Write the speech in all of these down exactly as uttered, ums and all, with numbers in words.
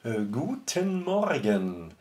Äh, guten Morgen!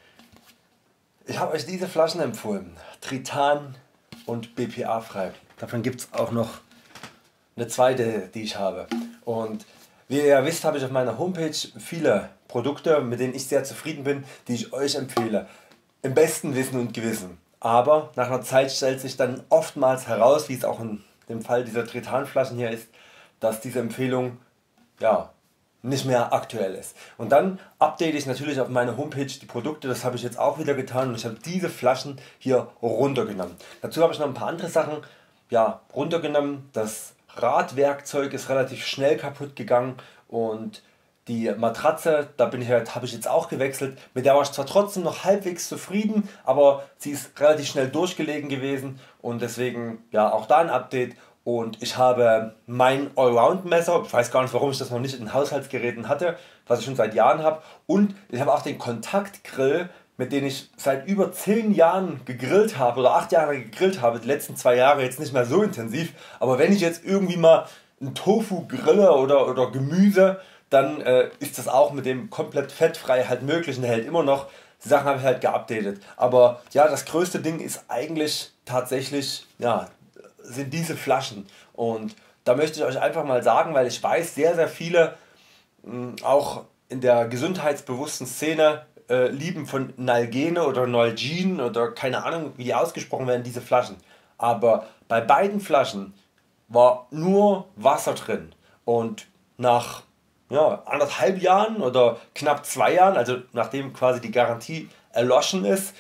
Ich habe euch diese Flaschen empfohlen, Tritan und B P A-frei. Davon gibt es auch noch eine zweite, die ich habe. Und wie ihr ja wisst, habe ich auf meiner Homepage viele Produkte, mit denen ich sehr zufrieden bin, die ich euch empfehle. Im besten Wissen und Gewissen. Aber nach einer Zeit stellt sich dann oftmals heraus, wie es auch in dem Fall dieser Tritanflaschen hier ist, dass diese Empfehlung ja, nicht mehr aktuell ist. Und dann update ich natürlich auf meiner Homepage die Produkte, das habe ich jetzt auch wieder getan und ich habe diese Flaschen hier runtergenommen. Dazu habe ich noch ein paar andere Sachen ja, runtergenommen. Das Radwerkzeug ist relativ schnell kaputt gegangen und die Matratze, da bin ich halt, habe ich jetzt auch gewechselt, mit der war ich zwar trotzdem noch halbwegs zufrieden, aber sie ist relativ schnell durchgelegen gewesen und deswegen ja auch da ein Update. Und ich habe mein Allround Messer, ich weiß gar nicht warum ich das noch nicht in Haushaltsgeräten hatte, was ich schon seit Jahren habe, und ich habe auch den Kontaktgrill, mit dem ich seit über zehn Jahren gegrillt habe oder acht Jahre gegrillt habe, die letzten zwei Jahre jetzt nicht mehr so intensiv, aber wenn ich jetzt irgendwie mal einen Tofu grille oder, oder Gemüse, dann äh, ist das auch mit dem komplett fettfrei halt möglich und der hält immer noch. Die Sachen habe ich halt geupdatet. Aber ja, das größte Ding ist eigentlich tatsächlich, ja, sind diese Flaschen. Und da möchte ich euch einfach mal sagen, weil ich weiß, sehr sehr viele mh, auch in der gesundheitsbewussten Szene äh, lieben von Nalgene oder Nalgene oder keine Ahnung wie die ausgesprochen werden, diese Flaschen. Aber bei beiden Flaschen war nur Wasser drin und nach ja, anderthalb Jahren oder knapp zwei Jahren, also nachdem quasi die Garantie erloschen ist,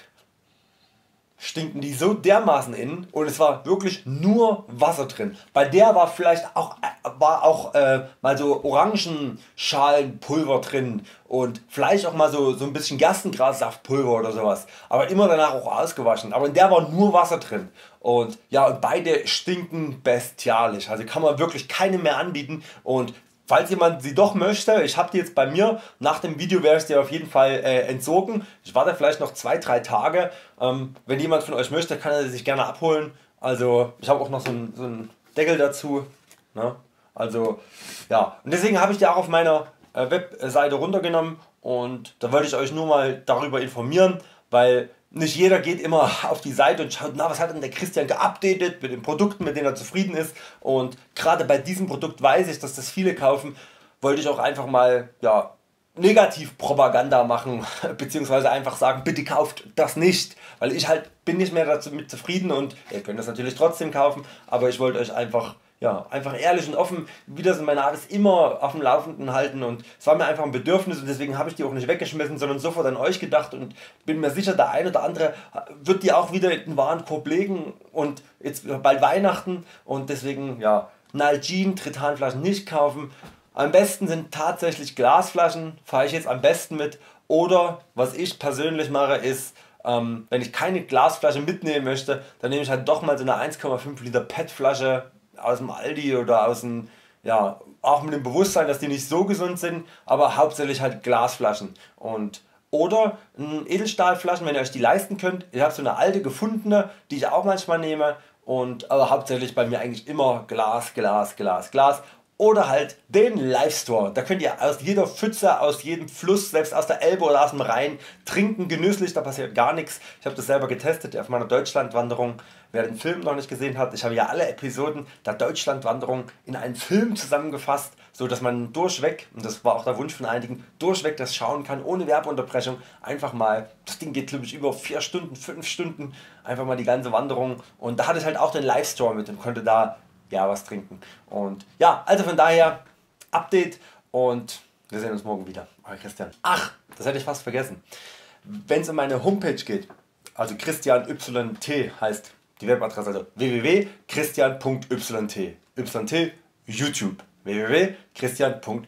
stinken die so dermaßen innen und es war wirklich nur Wasser drin. Bei der war vielleicht auch, war auch äh, mal so Orangenschalenpulver drin und vielleicht auch mal so, so ein bisschen Gerstengrassaftpulver oder sowas. Aber immer danach auch ausgewaschen. Aber in der war nur Wasser drin. Und ja, und beide stinken bestialisch. Also kann man wirklich keine mehr anbieten. Und falls jemand sie doch möchte, ich habe die jetzt bei mir, nach dem Video werde ich die auf jeden Fall äh, entsorgen. Ich warte vielleicht noch zwei drei Tage. Ähm, wenn jemand von euch möchte, kann er sie sich gerne abholen. Also ich habe auch noch so einen, so einen Deckel dazu. Ne? Also ja, und deswegen habe ich die auch auf meiner äh, Webseite runtergenommen und da wollte ich euch nur mal darüber informieren, weil nicht jeder geht immer auf die Seite und schaut, na, was hat denn der Christian geupdatet mit den Produkten, mit denen er zufrieden ist. Und gerade bei diesem Produkt weiß ich, dass das viele kaufen. Wollte ich auch einfach mal ja, Negativpropaganda machen, beziehungsweise einfach sagen, bitte kauft das nicht. Weil ich halt bin nicht mehr damit zufrieden und ihr könnt das natürlich trotzdem kaufen, aber ich wollte euch einfach ja, einfach ehrlich und offen, wie das in meiner Art ist, immer auf dem Laufenden halten und es war mir einfach ein Bedürfnis und deswegen habe ich die auch nicht weggeschmissen, sondern sofort an euch gedacht und bin mir sicher, der eine oder andere wird die auch wieder in den Warenkorb legen und jetzt bald Weihnachten und deswegen ja, Nalgene, Tritanflaschen nicht kaufen. Am besten sind tatsächlich Glasflaschen, fahre ich jetzt am besten mit, oder was ich persönlich mache ist, ähm, wenn ich keine Glasflasche mitnehmen möchte, dann nehme ich halt doch mal so eine eins Komma fünf Liter P E T-Flasche aus dem Aldi oder aus dem, ja, auch mit dem Bewusstsein, dass die nicht so gesund sind, aber hauptsächlich halt Glasflaschen. Und oder Edelstahlflaschen, wenn ihr euch die leisten könnt. Ich habe so eine alte gefundene, die ich auch manchmal nehme, und aber hauptsächlich bei mir eigentlich immer Glas, Glas, Glas, Glas. Oder halt den Live Store. Da könnt ihr aus jeder Pfütze, aus jedem Fluss, selbst aus der Elbe oder aus dem Rhein trinken, genüsslich, da passiert gar nichts. Ich habe das selber getestet auf meiner Deutschlandwanderung. Wer den Film noch nicht gesehen hat, ich habe ja alle Episoden der Deutschlandwanderung in einen Film zusammengefasst, so dass man durchweg, und das war auch der Wunsch von einigen, durchweg das schauen kann, ohne Werbeunterbrechung. Einfach mal, das Ding geht glaube ich über vier Stunden, fünf Stunden, einfach mal die ganze Wanderung. Und da hatte ich halt auch den Live Store mit und konnte da ja was trinken. Und ja, also von daher Update und wir sehen uns morgen wieder. Euer Christian. Ach, das hätte ich fast vergessen. Wenn es um meine Homepage geht, also Christian Y T heißt die Webadresse, also w w w punkt christian punkt y t. Y T YouTube. w w w punkt christian punkt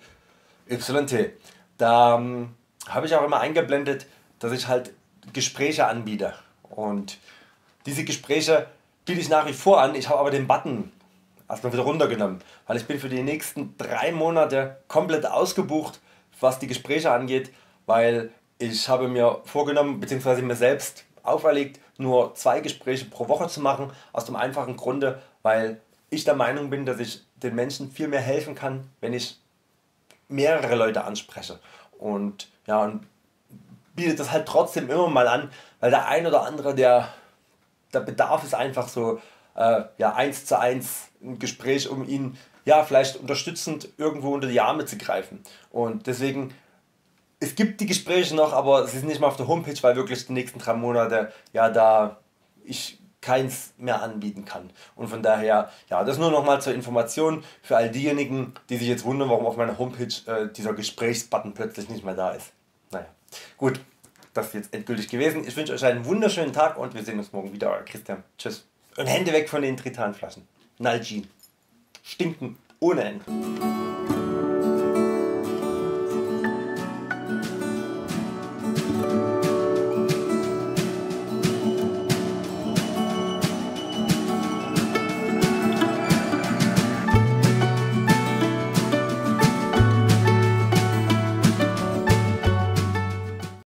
y t. Da ähm, habe ich auch immer eingeblendet, dass ich halt Gespräche anbiete. Und diese Gespräche biete ich nach wie vor an. Ich habe aber den Button erstmal wieder runtergenommen, weil ich bin für die nächsten drei Monate komplett ausgebucht, was die Gespräche angeht, weil ich habe mir vorgenommen bzw. mir selbst auferlegt, nur zwei Gespräche pro Woche zu machen, aus dem einfachen Grunde, weil ich der Meinung bin, dass ich den Menschen viel mehr helfen kann, wenn ich mehrere Leute anspreche. Und Ja, und bietet das halt trotzdem immer mal an, weil der ein oder andere, der, der Bedarf ist einfach so äh, ja, eins zu eins ein Gespräch, um ihn ja, vielleicht unterstützend irgendwo unter die Arme zu greifen. Und deswegen, es gibt die Gespräche noch, aber sie sind nicht mal auf der Homepage, weil wirklich die nächsten drei Monate ja da ich keins mehr anbieten kann. Und von daher, ja, das nur noch mal zur Information für all diejenigen, die sich jetzt wundern, warum auf meiner Homepage äh, dieser Gesprächsbutton plötzlich nicht mehr da ist. Naja, gut, das ist jetzt endgültig gewesen. Ich wünsche euch einen wunderschönen Tag und wir sehen uns morgen wieder. Euer Christian. Tschüss. Und Hände weg von den Tritanflaschen. Nalgene. Stinken ohne Ende.